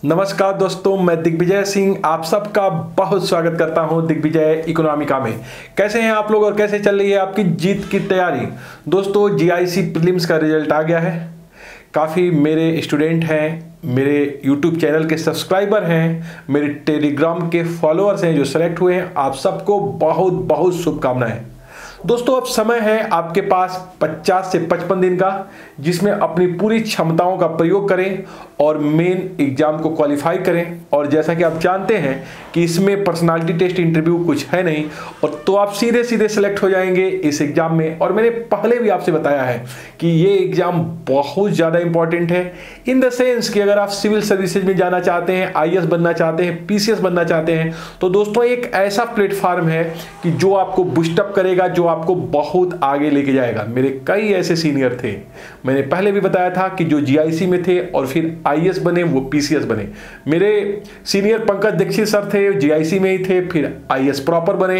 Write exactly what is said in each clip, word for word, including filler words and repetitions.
नमस्कार दोस्तों, मैं दिग्विजय सिंह आप सबका बहुत स्वागत करता हूं दिग्विजय इकोनॉमिका में। कैसे हैं आप लोग और कैसे चल रही है आपकी जीत की तैयारी। दोस्तों, जीआईसी प्रीलिम्स का रिजल्ट आ गया है। काफ़ी मेरे स्टूडेंट हैं, मेरे यूट्यूब चैनल के सब्सक्राइबर हैं, मेरे टेलीग्राम के फॉलोअर्स हैं जो सेलेक्ट हुए हैं। आप सबको बहुत बहुत शुभकामनाएं। दोस्तों, अब समय है आपके पास पचास से पचपन दिन का, जिसमें अपनी पूरी क्षमताओं का प्रयोग करें और मेन एग्जाम को क्वालिफाई करें। और जैसा कि आप जानते हैं कि इसमें पर्सनालिटी टेस्ट इंटरव्यू कुछ है नहीं, और तो आप सीधे सीधे सेलेक्ट हो जाएंगे इस एग्जाम में। और मैंने पहले भी आपसे बताया है कि ये एग्जाम बहुत ज़्यादा इंपॉर्टेंट है, इन द सेंस कि अगर आप सिविल सर्विसेज में जाना चाहते हैं, आई ए एस बनना चाहते हैं, पी सी एस बनना चाहते हैं, तो दोस्तों एक ऐसा प्लेटफॉर्म है कि जो आपको बूस्टअप करेगा, जो आपको बहुत आगे लेके जाएगा। मेरे कई ऐसे सीनियर थे, मैंने पहले भी बताया था कि जो जी आई सी में थे और फिर आई ए एस बने, वो पी सी एस बने। मेरे सीनियर पंकज दीक्षित सर थे, जी आई सी में ही थे, फिर आई ए एस प्रॉपर बने,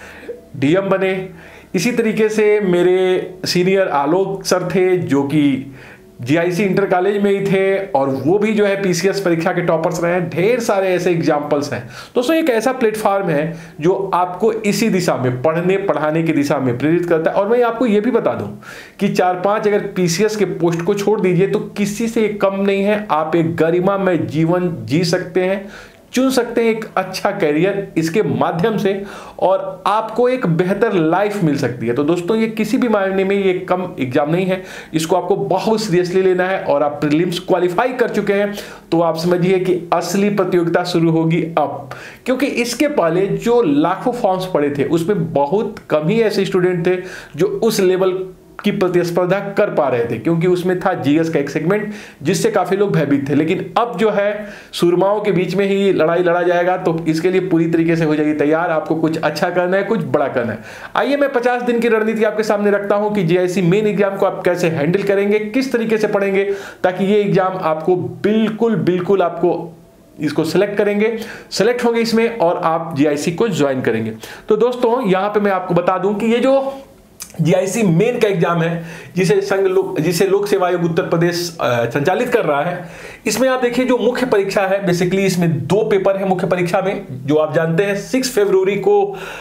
डी एम बने। इसी तरीके से मेरे सीनियर आलोक सर थे जो कि जी आई सी इंटर कॉलेज में ही थे, और वो भी जो है पी सी एस परीक्षा के टॉपर्स रहे हैं। ढेर सारे ऐसे एग्जाम्पल्स हैं। दोस्तों, एक ऐसा प्लेटफॉर्म है जो आपको इसी दिशा में, पढ़ने पढ़ाने की दिशा में प्रेरित करता है। और मैं आपको ये भी बता दूं कि चार पांच अगर पी सी एस के पोस्ट को छोड़ दीजिए तो किसी से कम नहीं है। आप एक गरिमा में जीवन जी सकते हैं, चुन सकते हैं एक अच्छा करियर इसके माध्यम से, और आपको एक बेहतर लाइफ मिल सकती है। तो दोस्तों, ये किसी भी मायने में ये कम एग्जाम नहीं है, इसको आपको बहुत सीरियसली लेना है। और आप प्रीलिम्स क्वालिफाई कर चुके हैं तो आप समझिए कि असली प्रतियोगिता शुरू होगी अब, क्योंकि इसके पहले जो लाखों फॉर्म्स पड़े थे उसमें बहुत कम ही ऐसे स्टूडेंट थे जो उस लेवल की प्रतिस्पर्धा कर पा रहे थे, क्योंकि उसमें था जी एस का एक सेगमेंट जिससे काफी लोग भयभीत थे। लेकिन अब जो है सूरमाओं के बीच में ही लड़ाई लड़ा जाएगा, तो इसके लिए पूरी तरीके से हो जाइए तैयार। आपको कुछ अच्छा करना है, कुछ बड़ा करना है। आइए मैं पचास दिन की रणनीति आपके सामने रखता हूं कि जी आई सी मेन एग्जाम को आप कैसे हैंडल करेंगे, किस तरीके से पढ़ेंगे, ताकि ये एग्जाम आपको बिल्कुल बिल्कुल आपको इसको सिलेक्ट करेंगे, सिलेक्ट होंगे इसमें और आप जी आई सी को ज्वाइन करेंगे। तो दोस्तों, यहां पे मैं आपको बता दूं कि ये जो जी आई सी मेन का एग्जाम है, जिसे संघ लोक जिसे लोक सेवा आयोग उत्तर प्रदेश संचालित कर रहा है, इसमें आप देखिए जो मुख्य परीक्षा है, बेसिकली इसमें दो पेपर है मुख्य परीक्षा में, जो आप जानते हैं सिक्स फरवरी को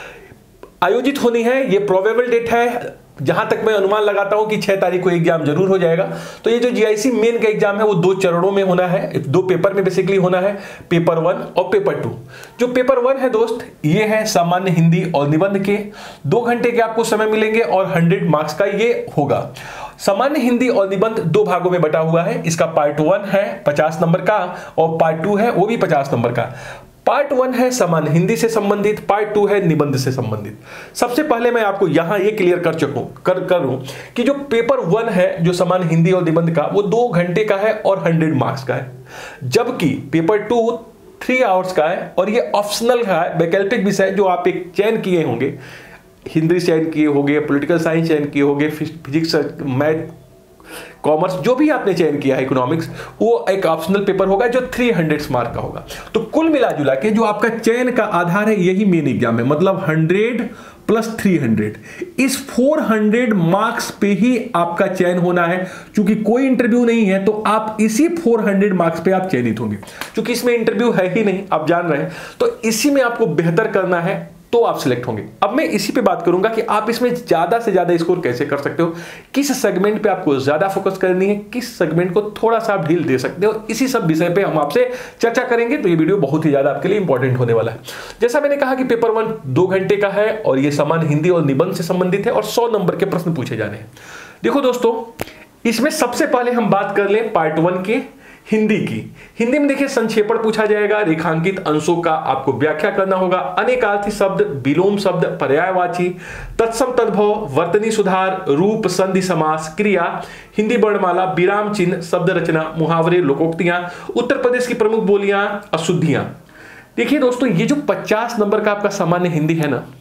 आयोजित होनी है। ये प्रोबेबल डेट है, जहां तक मैं अनुमान लगाता हूं कि छह तारीख को एग्जाम जरूर हो जाएगा। तो ये जो जी आई सी मेन का एग्जाम है वो दो चरणों में होना है, दो पेपर में बेसिकली होना है, पेपर वन और पेपर टू। जो पेपर वन है दोस्त, ये है सामान्य हिंदी और निबंध के, दो घंटे के आपको समय मिलेंगे और हंड्रेड मार्क्स का ये होगा। सामान्य हिंदी और निबंध दो भागों में बटा हुआ है। इसका पार्ट वन है पचास नंबर का और पार्ट टू है वो भी पचास नंबर का। पार्ट वन है सामान्य हिंदी से संबंधित, पार्ट टू है निबंध से संबंधित। सबसे पहले मैं आपको यहां ये क्लियर कर चुकूं कर करूं कि जो पेपर वन है, जो सामान्य हिंदी और निबंध का, वो दो घंटे का है और हंड्रेड मार्क्स का है, जबकि पेपर टू थ्री आवर्स का है और ये ऑप्शनल है, वैकल्पिक विषय जो आप एक चयन किए होंगे, हिंदी चयन किए होंगे, पॉलिटिकल साइंस चयन किए होंगे, फिजिक्स, मैथ, कॉमर्स, जो भी आपने चयन किया है, इकोनॉमिक्स, वो एक ऑप्शनल पेपर होगा जो तीन सौ मार्क का होगा। तो कुल मिला जुला के जो आपका चयन का आधार है यही मेन एग्जाम है, मतलब हंड्रेड प्लस थ्री हंड्रेड, इस फोर हंड्रेड मार्क्स पे ही आपका चयन होना है। क्योंकि कोई इंटरव्यू नहीं है तो आप इसी फोर हंड्रेड मार्क्स पे आप चयनित होंगे। क्योंकि इसमें इंटरव्यू है ही नहीं, आप जान रहे हैं, तो इसी में आपको बेहतर करना है तो आप सिलेक्ट होंगे। अब मैं इसी पे बात करूंगा कि आप इसमें ज्यादा से ज्यादा स्कोर कैसे कर सकते हो, किस सेगमेंट पे आपको ज्यादा फोकस करनी है, किस सेगमेंट को थोड़ा सा आप ढील दे सकते हो। इसी सब विषय पे हम आपसे चर्चा करेंगे। तो ये वीडियो बहुत ही ज्यादा आपके लिए इंपॉर्टेंट होने वाला है। जैसा मैंने कहा कि पेपर वन दो घंटे का है और ये सामान्य हिंदी और निबंध से संबंधित है और सौ नंबर के प्रश्न पूछे जाने हैं। देखो दोस्तों, इसमें सबसे पहले हम बात कर लें पार्ट वन के हिंदी की। हिंदी में देखिए संक्षेपण पूछा जाएगा, रेखांकित अंशों का आपको व्याख्या करना होगा, अनेकार्थी शब्द, विलोम शब्द, पर्यायवाची, तत्सम तद्भव, वर्तनी सुधार, रूप, संधि, समास, क्रिया, हिंदी वर्णमाला, विराम चिन्ह, शब्द रचना, मुहावरे, लोकोक्तियां, उत्तर प्रदेश की प्रमुख बोलियां, अशुद्धियां। देखिए दोस्तों, ये जो पचास नंबर का आपका सामान्य हिंदी है ना,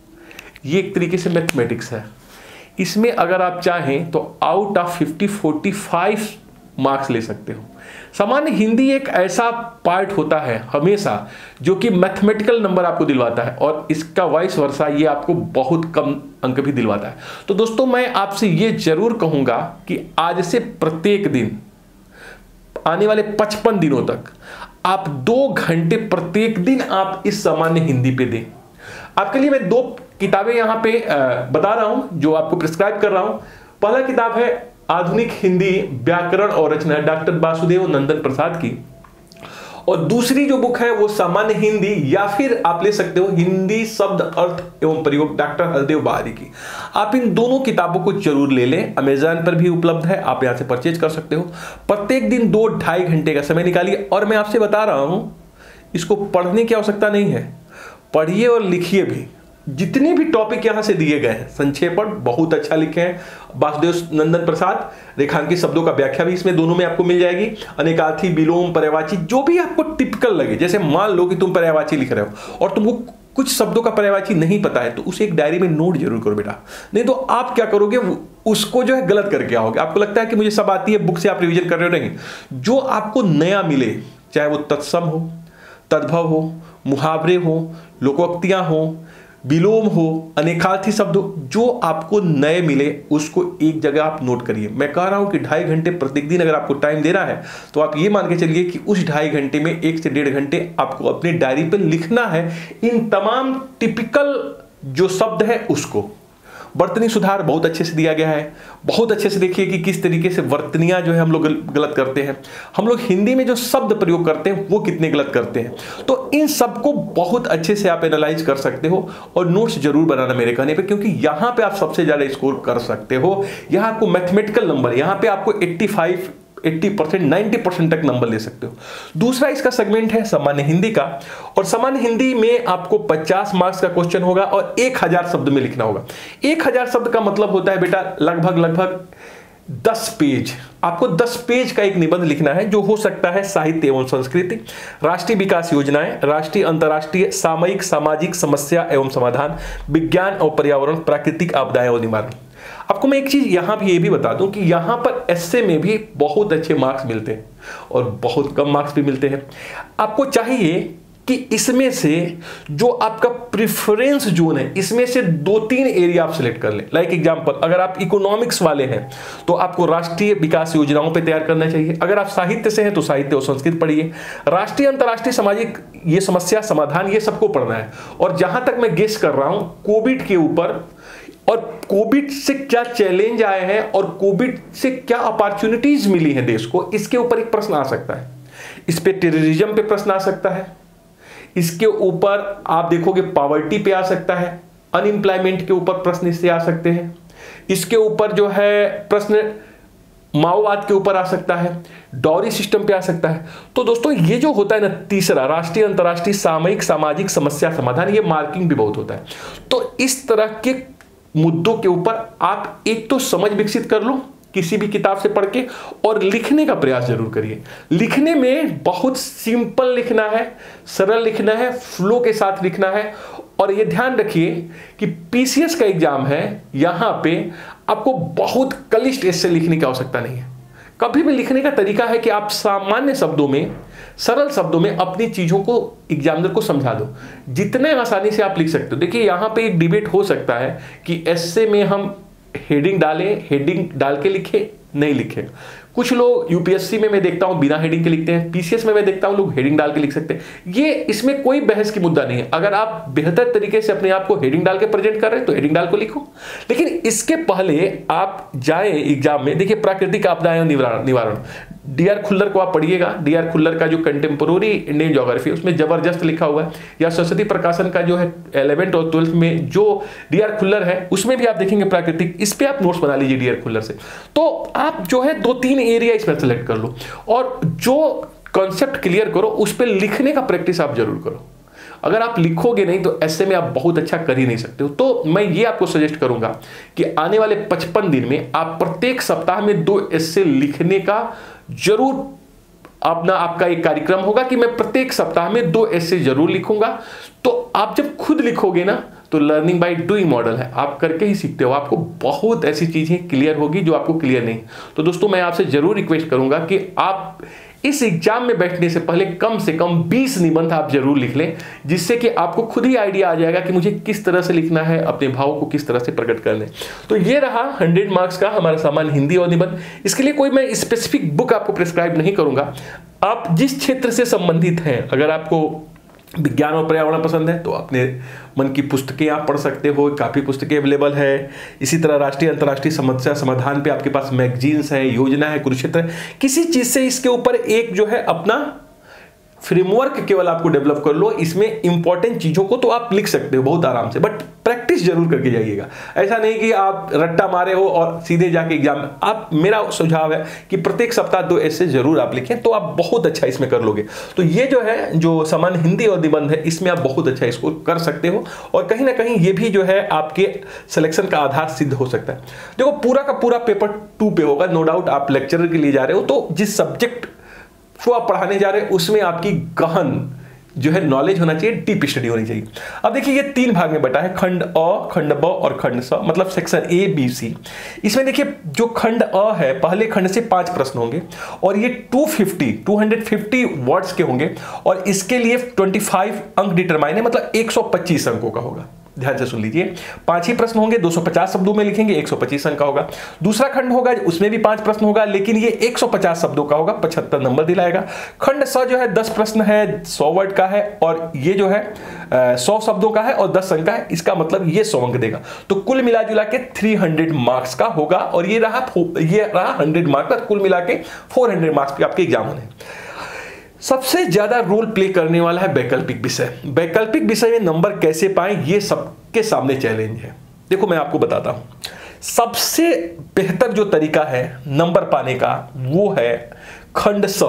ये एक तरीके से मैथमेटिक्स है। इसमें अगर आप चाहें तो out of fifty forty five marks ले सकते हो। सामान्य हिंदी एक ऐसा पार्ट होता है हमेशा जो कि मैथमेटिकल नंबर आपको दिलवाता है, और इसका वाइस वर्सा ये आपको बहुत कम अंक भी दिलवाता है। तो दोस्तों, मैं आपसे ये जरूर कहूंगा कि आज से प्रत्येक दिन आने वाले पचपन दिनों तक आप दो घंटे प्रत्येक दिन आप इस सामान्य हिंदी पे दें। आपके लिए मैं दो किताबें यहां पे बता रहा हूं जो आपको प्रिस्क्राइब कर रहा हूं। पहला किताब है आधुनिक हिंदी व्याकरण और रचना, डॉक्टर वासुदेव नंदन प्रसाद की, और दूसरी जो बुक है वो सामान्य हिंदी या फिर आप ले सकते हो हिंदी शब्द अर्थ एवं प्रयोग, डॉक्टर हरदेव बहारी की। आप इन दोनों किताबों को जरूर ले लें, अमेजन पर भी उपलब्ध है, आप यहां से परचेज कर सकते हो। प्रत्येक दिन दो ढाई घंटे का समय निकालिए, और मैं आपसे बता रहा हूं इसको पढ़ने की आवश्यकता नहीं है, पढ़िए और लिखिए भी। जितने भी टॉपिक यहां से दिए गए हैं संक्षेपण बहुत अच्छा लिखे हैं वासुदेव नंदन प्रसाद, रेखांकित शब्दों का व्याख्या भी इसमें दोनों में आपको मिल जाएगी, अनेकार्थी, विलोम, पर्यायवाची, जो भी आपको टिपिकल लगे। जैसे मान लो कि तुम पर्यायवाची लिख रहे हो और तुमको कुछ शब्दों का पर्यायवाची नहीं पता है, तो उसे एक डायरी में नोट जरूर करो बेटा, नहीं तो आप क्या करोगे उसको जो है गलत करके आओगे। आपको लगता है कि मुझे सब आती है, बुक से आप रिविजन कर रहे हो, नहीं। जो आपको नया मिले, चाहे वो तत्सम हो, तद्भव हो, मुहावरे हो, लोकोक्तियां हो, विलोम हो, अनेकार्थी शब्द हो, जो आपको नए मिले उसको एक जगह आप नोट करिए। मैं कह रहा हूं कि ढाई घंटे प्रत्येक दिन अगर आपको टाइम देना है तो आप ये मान के चलिए कि उस ढाई घंटे में एक से डेढ़ घंटे आपको अपनी डायरी पर लिखना है इन तमाम टिपिकल जो शब्द है उसको। वर्तनी सुधार बहुत अच्छे से दिया गया है, बहुत अच्छे से देखिए कि किस तरीके से वर्तनियां जो है हम लोग गलत करते हैं, हम लोग हिंदी में जो शब्द प्रयोग करते हैं वो कितने गलत करते हैं। तो इन सब को बहुत अच्छे से आप एनालाइज कर सकते हो और नोट्स जरूर बनाना मेरे कहने पे, क्योंकि यहां पे आप सबसे ज्यादा स्कोर कर सकते हो। यहां आपको मैथमेटिकल नंबर, यहां पे आपको पचासी अस्सी परसेंट, नब्बे परसेंट तक नंबर ले सकते हो। दूसरा इसका सेगमेंट है सामान्य हिंदी का, और सामान्य हिंदी में आपको पचास मार्क्स का क्वेश्चन होगा और एक हजार शब्द में लिखना होगा। एक हजार शब्द का मतलब होता है बेटा लगभग लगभग दस पेज। आपको दस पेज का एक निबंध लिखना है, जो हो सकता है साहित्य एवं संस्कृति, राष्ट्रीय विकास योजनाएं, राष्ट्रीय अंतर्राष्ट्रीय सामयिक सामाजिक समस्या एवं समाधान, विज्ञान और पर्यावरण, प्राकृतिक आपदाएं और निवारण। आपको मैं एक चीज यहां भी ये भी बता दूं कि यहां पर एस्से में भी बहुत अच्छे मार्क्स मिलते हैं और बहुत कम मार्क्स भी मिलते हैं। आपको चाहिए कि इसमें से जो आपका प्रेफरेंस जोन है, इसमें से दो तीन एरिया आप सिलेक्ट कर लें। लाइक एग्जांपल, अगर आप इकोनॉमिक्स वाले हैं तो आपको राष्ट्रीय विकास योजनाओं पे तैयार करना चाहिए। अगर आप साहित्य से हैं तो साहित्य और संस्कृत पढ़िए। राष्ट्रीय अंतर्राष्ट्रीय सामाजिक ये समस्या समाधान ये सबको पढ़ना है। और जहां तक मैं गेस कर रहा हूं कोविड के ऊपर, और कोविड से क्या चैलेंज आए हैं और कोविड से क्या अपॉर्चुनिटीज मिली हैं देश को, इसके ऊपर एक प्रश्न आ सकता है। इस पे टेररिज्म पे प्रश्न आ सकता है, इसके ऊपर आप देखोगे पॉवर्टी पे आ सकता है, अनएम्प्लॉयमेंट के ऊपर प्रश्न इससे आ सकते हैं, इसके ऊपर जो है प्रश्न माओवाद के ऊपर आ सकता है, डॉरी सिस्टम पे आ सकता है। तो दोस्तों ये जो होता है ना तीसरा, राष्ट्रीय अंतर्राष्ट्रीय सामयिक सामाजिक समस्या समाधान, ये मार्किंग भी बहुत होता है। तो इस तरह के मुद्दों के ऊपर आप एक तो समझ विकसित कर लो किसी भी किताब से पढ़ के, और लिखने का प्रयास जरूर करिए। लिखने में बहुत सिंपल लिखना है, सरल लिखना है, फ्लो के साथ लिखना है। और ये ध्यान रखिए कि पीसीएस का एग्जाम है, यहां पे आपको बहुत क्लिष्ट एस्से लिखने की आवश्यकता नहीं है। कभी भी लिखने का तरीका है कि आप सामान्य शब्दों में, सरल शब्दों में अपनी चीजों को एग्जामिनर को समझा दो, जितने आसानी से आप लिख सकते हो। देखिए यहां पे एक डिबेट हो सकता है कि एस्से में हम हेडिंग डालें, हेडिंग डाल के लिखे, नहीं लिखे। कुछ लोग यूपीएससी में मैं देखता हूं बिना हेडिंग के लिखते हैं, पीसीएस में मैं देखता हूं लोग हेडिंग डाल के लिख सकते हैं। ये इसमें कोई बहस की मुद्दा नहीं है। अगर आप बेहतर तरीके से अपने आप को हेडिंग डाल के प्रेजेंट कर रहे हैं तो हेडिंग डाल को लिखो, लेकिन इसके पहले आप जाएं एग्जाम में। देखिए प्राकृतिक आपदाएं निवारण निवारण डी आर खुल्लर को आप पढ़िएगा। डी आर खुल्लर का जो कंटेम्पोररी इंडियन ज्योग्राफी उसमें जबरदस्त लिखा हुआ है, या सरस्वती प्रकाशन का जो है इलेवेंथ और ट्वेल्थ में जो डी आर खुल्लर है उसमें भी आप देखेंगे प्राकृतिक। इस पे आप नोट्स बना लीजिए डी आर खुल्लर से। तो आप जो है दो तीन एरिया इसमें सेलेक्ट कर लो और जो कॉन्सेप्ट क्लियर करो उस पर लिखने का प्रैक्टिस आप जरूर करो। अगर आप लिखोगे नहीं तो ऐसे में आप बहुत अच्छा कर ही नहीं सकते हो। तो मैं ये आपको सजेस्ट करूंगा कि आने वाले पचपन दिन में आप प्रत्येक सप्ताह में दो एस्से लिखने का जरूर अपना आपका एक कार्यक्रम होगा कि मैं प्रत्येक सप्ताह में दो एस्से जरूर लिखूंगा। तो आप जब खुद लिखोगे ना तो लर्निंग बाय डूइंग मॉडल है, आप करके ही सीखते हो। आपको बहुत ऐसी चीजें क्लियर होगी जो आपको क्लियर नहीं। तो दोस्तों मैं आपसे जरूर रिक्वेस्ट करूंगा कि आप इस एग्जाम में बैठने से पहले कम से कम बीस निबंध आप जरूर लिख लें, जिससे कि आपको खुद ही आइडिया आ जाएगा कि मुझे किस तरह से लिखना है, अपने भावों को किस तरह से प्रकट करने। तो ये रहा हंड्रेड मार्क्स का हमारा सामान्य हिंदी और निबंध। इसके लिए कोई मैं स्पेसिफिक बुक आपको प्रिस्क्राइब नहीं करूंगा। आप जिस क्षेत्र से संबंधित हैं, अगर आपको विज्ञान और पर्यावरण पसंद है तो अपने मन की पुस्तकें आप पढ़ सकते हो, काफ़ी पुस्तकें अवेलेबल है। इसी तरह राष्ट्रीय अंतर्राष्ट्रीय समस्या समाधान पे आपके पास मैगजीन्स है, योजना है, कुरुक्षेत्र है। किसी चीज़ से इसके ऊपर एक जो है अपना फ्रेमवर्क केवल आपको डेवलप कर लो, इसमें इंपॉर्टेंट चीज़ों को तो आप लिख सकते हो बहुत आराम से, बट प्रैक्टिस जरूर करके जाइएगा। ऐसा नहीं कि आप रट्टा मारे हो और सीधे जाके एग्जाम में। आप, मेरा सुझाव है कि प्रत्येक सप्ताह दो ऐसे जरूर आप लिखें, तो आप बहुत अच्छा इसमें कर लोगे। तो ये जो है, जो सामान्य हिंदी और निबंध है, इसमें आप बहुत अच्छा इसको कर सकते हो और कहीं ना कहीं ये भी जो है आपके सिलेक्शन का आधार सिद्ध हो सकता है। देखो, पूरा का पूरा पेपर टू पे होगा, नो डाउट। आप लेक्चरर के लिए जा रहे हो तो जिस सब्जेक्ट को आप पढ़ाने जा रहे हैं उसमें आपकी गहन जो है नॉलेज होना चाहिए, डीप स्टडी होनी चाहिए। अब देखिए, ये तीन भाग में बटा है, खंड अ, खंड ब और खंड स, मतलब सेक्शन ए बी सी। इसमें देखिए, जो खंड अ है, पहले खंड से पांच प्रश्न होंगे और ये दो सौ पचास वर्ड्स के होंगे और इसके लिए पच्चीस अंक डिटरमाइन है, मतलब एक सौ पच्चीस अंकों का होगा। ध्यान से सुन लीजिए, पांच ही प्रश्न होंगे, दो सौ पचास शब्दों में लिखेंगे, एक सौ पच्चीस अंक का होगा। दूसरा खंड होगा, उसमें भी पांच प्रश्न होगा, लेकिन ये एक सौ पचास शब्दों का होगा, पचहत्तर नंबर दिलाएगा। खंड स जो है दस प्रश्न है, सौ वर्ड का है और ये जो है सौ शब्दों का है और दस अंक का है, इसका मतलब ये सौ अंक देगा। तो कुल मिला जुला के तीन सौ मार्क्स का होगा और ये रहा ये रहा हंड्रेड मार्क्स का, कुल मिला के चार सौ मार्क्स के आपके एग्जाम होने। सबसे ज्यादा रोल प्ले करने वाला है वैकल्पिक विषय। वैकल्पिक विषय में नंबर कैसे पाएं, ये सबके सामने चैलेंज है। देखो, मैं आपको बताता हूं, सबसे बेहतर जो तरीका है नंबर पाने का वो है खंड स।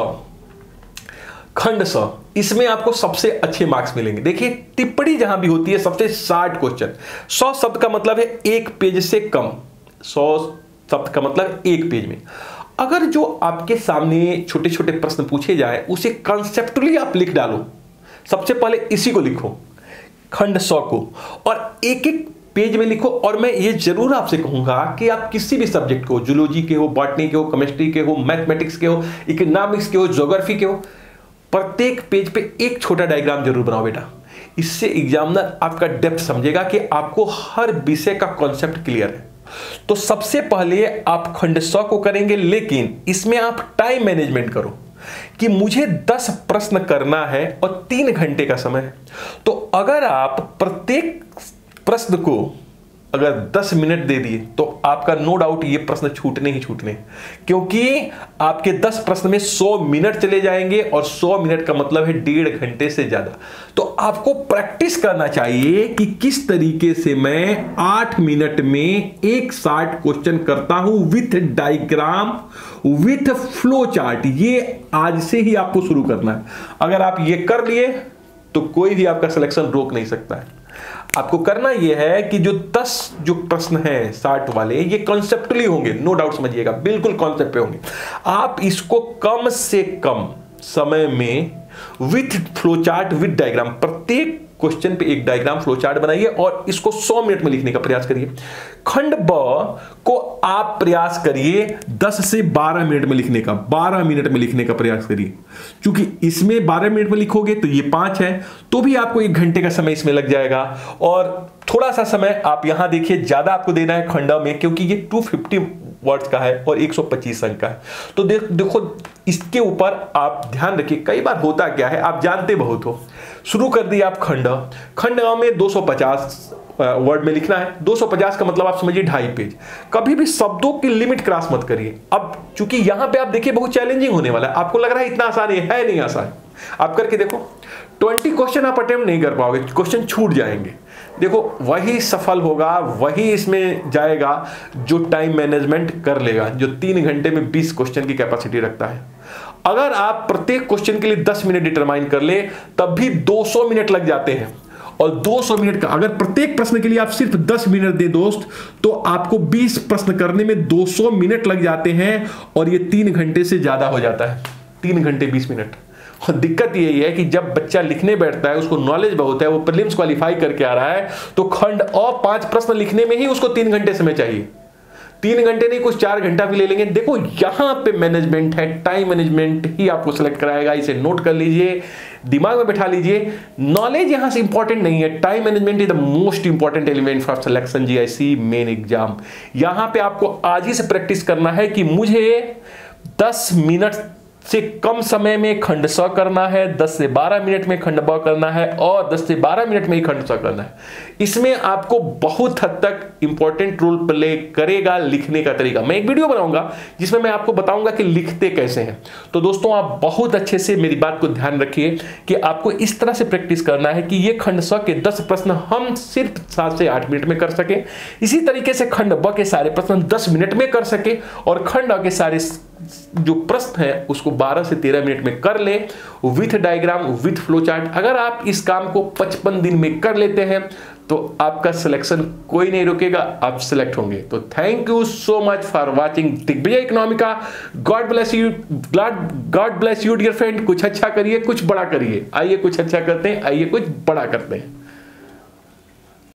खंड स, इसमें आपको सबसे अच्छे मार्क्स मिलेंगे। देखिए, टिप्पणी जहां भी होती है, सबसे शार्ट क्वेश्चन, सौ शब्द का मतलब है एक पेज से कम, सौ शब्द का मतलब एक पेज में। अगर जो आपके सामने छोटे छोटे प्रश्न पूछे जाए उसे कंसेप्टुअली आप लिख डालो, सबसे पहले इसी को लिखो, खंड सौ को, और एक एक पेज में लिखो। और मैं ये जरूर आपसे कहूंगा कि आप किसी भी सब्जेक्ट को, जूलॉजी के हो, बॉटनी के हो, केमिस्ट्री के हो, मैथमेटिक्स के हो, इकोनॉमिक्स के हो, ज्योग्राफी के हो, प्रत्येक पेज पे एक छोटा डायग्राम जरूर बनाओ बेटा। इससे एग्जामिनर आपका डेप्थ समझेगा कि आपको हर विषय का कॉन्सेप्ट क्लियर है। तो सबसे पहले आप खंड सौ को करेंगे, लेकिन इसमें आप टाइम मैनेजमेंट करो कि मुझे दस प्रश्न करना है और तीन घंटे का समय है। तो अगर आप प्रत्येक प्रश्न को अगर दस मिनट दे दिए तो आपका नो डाउट ये प्रश्न छूटने ही छूटने, क्योंकि आपके दस प्रश्न में सौ मिनट चले जाएंगे और सौ मिनट का मतलब है डेढ़ घंटे से ज्यादा। तो आपको प्रैक्टिस करना चाहिए कि किस तरीके से मैं आठ मिनट में एक शॉर्ट क्वेश्चन करता हूं with diagram, with flow chart. ये आज से ही आपको शुरू करना है। अगर आप ये कर लिए तो कोई भी आपका सिलेक्शन रोक नहीं सकता है। आपको करना यह है कि जो दस जो प्रश्न हैं साठ वाले, ये कॉन्सेप्टुअली होंगे, नो डाउट समझिएगा, बिल्कुल कॉन्सेप्ट पे होंगे। आप इसको कम से कम समय में विथ फ्लोचार्ट, विथ डायग्राम, प्रत्येक क्वेश्चन पे एक डायग्राम फ्लोचार्ट बनाइए और इसको सौ मिनट में लिखने का प्रयास करिए। खंड ब को आप प्रयास करिए दस से बारह मिनट में लिखने का, बारह मिनट में लिखने का प्रयास करिए। क्योंकि इसमें बारह मिनट में लिखोगे तो ये पांच है, तो भी आपको एक घंटे का समय इसमें लग जाएगा। और थोड़ा सा समय आप यहां देखिए, ज्यादा आपको देना है खंड में, क्योंकि ये दो सौ पचास वर्ड्स का है और एक सौ पच्चीस अंक का है। तो देख देखो इसके ऊपर आप ध्यान रखिए। कई बार होता क्या है, आप जानते बहुत हो, शुरू कर दिया आप खंड खंड में दो सौ पचास वर्ड में लिखना है। दो सौ पचास का मतलब आप समझिए ढाई पेज। कभी भी शब्दों की लिमिट क्रॉस मत करिए। अब चूंकि यहां पे आप देखिए बहुत चैलेंजिंग होने वाला है, आपको लग रहा है इतना आसान है, है नहीं आसान। आप करके देखो, बीस क्वेश्चन आप अटेम्प्ट नहीं कर पाओगे, क्वेश्चन छूट जाएंगे। देखो वही सफल होगा, वही इसमें जाएगा जो टाइम मैनेजमेंट कर लेगा, जो तीन घंटे में बीस क्वेश्चन की कैपेसिटी रखता है। अगर आप प्रत्येक क्वेश्चन के लिए दस मिनट डिटरमाइन कर ले, तब भी दो सौ मिनट लग जाते हैं। और दो सौ मिनट का अगर प्रत्येक प्रश्न के लिए आप सिर्फ दस मिनट दे दोस्त, तो आपको बीस प्रश्न करने में दो सौ मिनट लग जाते हैं और ये तीन घंटे से ज्यादा हो जाता है, तीन घंटे बीस मिनट। और दिक्कत यही है कि जब बच्चा लिखने बैठता है, उसको नॉलेज बहुत है, वो प्रीलिम्स क्वालिफाई करके आ रहा है, तो खंड और पांच प्रश्न लिखने में ही उसको तीन घंटे समय चाहिए। तीन घंटे नहीं, कुछ चार घंटा भी ले लेंगे। देखो यहां पे मैनेजमेंट है, टाइम मैनेजमेंट ही आपको सिलेक्ट कराएगा। इसे नोट कर लीजिए, दिमाग में बैठा लीजिए। नॉलेज यहां से इंपॉर्टेंट नहीं है, time management is the most important element for selection GIC main exam. यहां पे आपको आज ही से प्रैक्टिस करना है कि मुझे दस मिनट से कम समय में खंड स करना है, दस से बारह मिनट में खंड ब करना है और दस से बारह मिनट में ही खंड स करना है। इसमें आपको बहुत हद तक इंपॉर्टेंट रोल प्ले करेगा लिखने का तरीका। मैं एक वीडियो बनाऊंगा जिसमें मैं आपको बताऊंगा कि लिखते कैसे हैं। तो दोस्तों आप बहुत अच्छे से मेरी बात को ध्यान रखिए कि आपको इस तरह से प्रैक्टिस करना है कि ये खंड स के दस प्रश्न हम सिर्फ सात से आठ मिनट में कर सके, इसी तरीके से खंड ब के सारे प्रश्न दस मिनट में कर सके और खंड अ के सारे जो प्रश्न है उसको बारह से तेरह मिनट में कर ले with diagram with flow chart. अगर आप इस काम को पचपन दिन में कर लेते हैं तो आपका सिलेक्शन कोई नहीं रोकेगा, आप सिलेक्ट होंगे। तो thank you so much for watching Digvijay Economica. God bless you, God bless you dear friend. कुछ अच्छा करिए, कुछ बड़ा करिए। आइए कुछ अच्छा करते हैं, आइए कुछ बड़ा करते हैं।